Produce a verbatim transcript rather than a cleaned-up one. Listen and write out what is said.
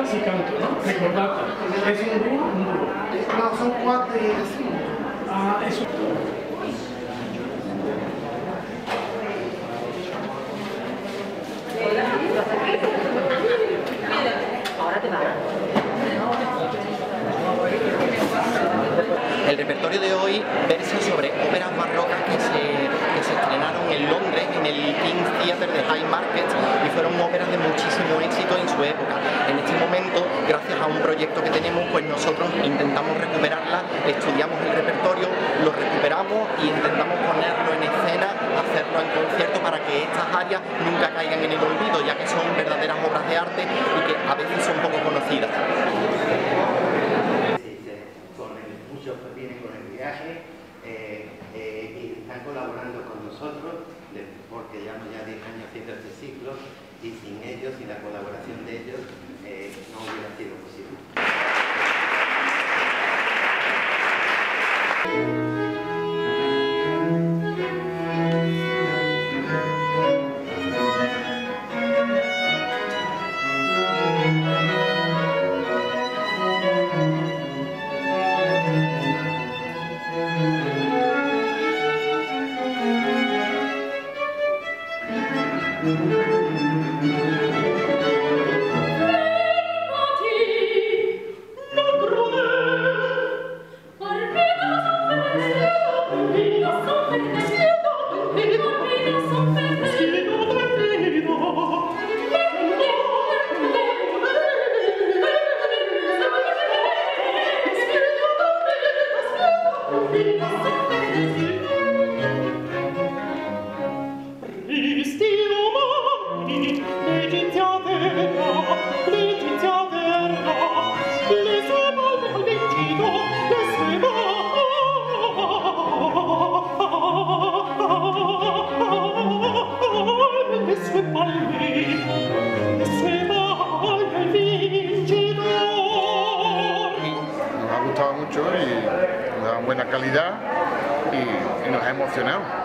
danza si canto, no? Ricordate, es un duro, un duro. No, son cuatro y es uno. Ah, eso. Ahora te va. El repertorio de hoy versa sobre óperas barrocas que se, que se estrenaron en Londres, en el King's Theatre de High Market, y fueron óperas de muchísimo éxito en su época. En este momento, gracias a un proyecto que tenemos, pues nosotros intentamos recuperarla, estudiamos el repertorio, lo recuperamos y intentamos ponerlo en escena, hacerlo en concierto para que estas áreas nunca caigan en el olvido, ya que son verdaderas obras de arte y que a veces son poco conocidas. Muchos vienen con el viaje eh, eh, y están colaborando con nosotros porque llevamos ya diez años haciendo este ciclo y sin ellos, sin la colaboración de ellos, eh, no hubiera sido posible. Mucho y nos dan buena calidad y, y nos ha emocionado.